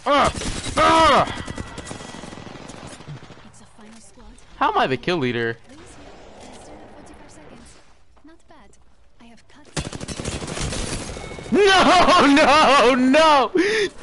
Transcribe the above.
How am I the kill leader? No, no, no!